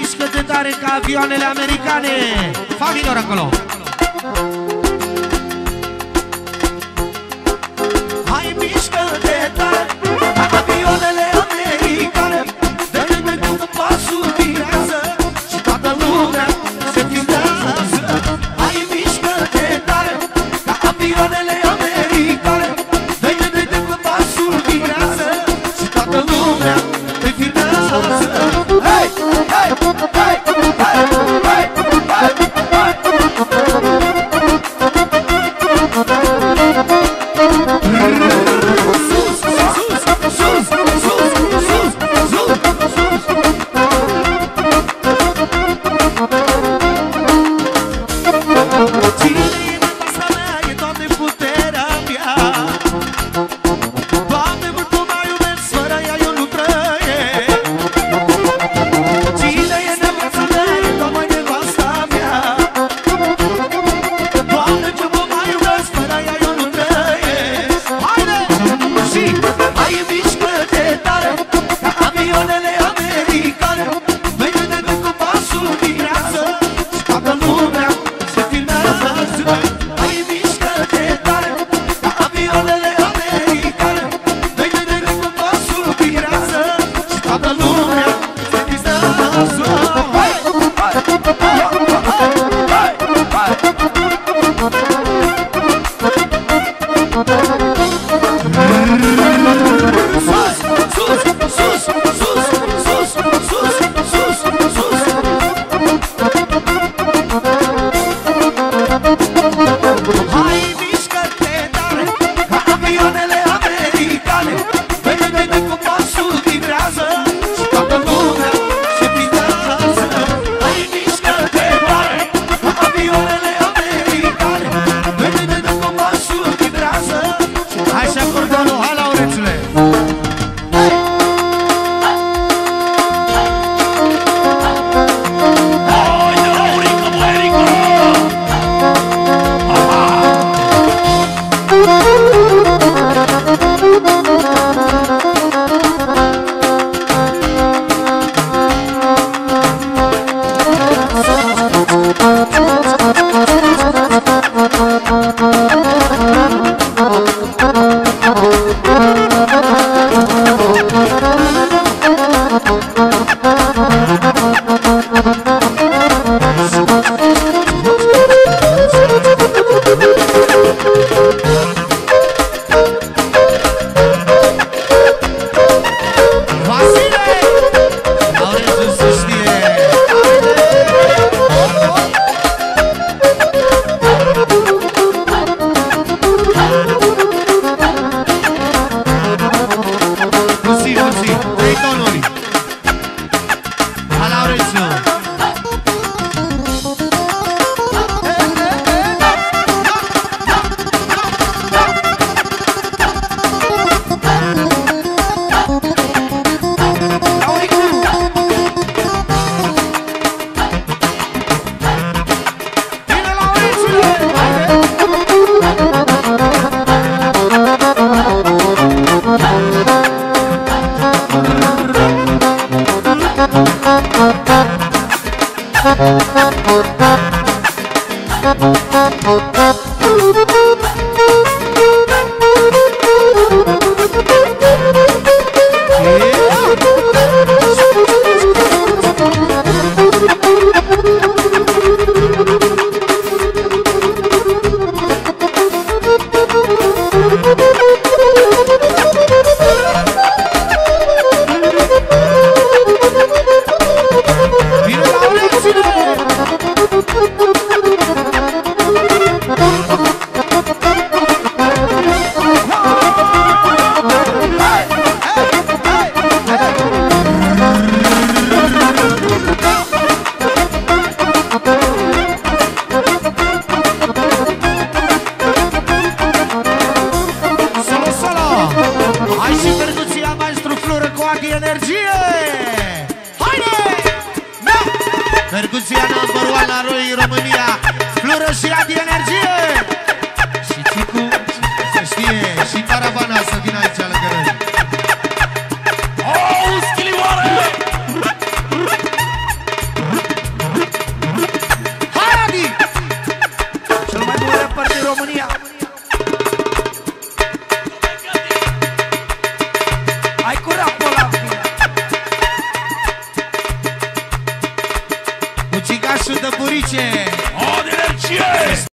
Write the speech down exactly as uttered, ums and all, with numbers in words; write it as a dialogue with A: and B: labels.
A: mișcă de tare ca avioanele americane. Fac minor acolo.
B: Hai mișcă de tare ca avioanele americane. Dă-ne pe cum pasul virează și toată lumea se filmează. Hai mișcă de tare ca avioanele americane. Dă-ne pe cum pasul virează și toată lumea se filmează. Hai, hai, hai, hai, hai, hai, hai.
A: Orașul de Burice.
C: O, energie!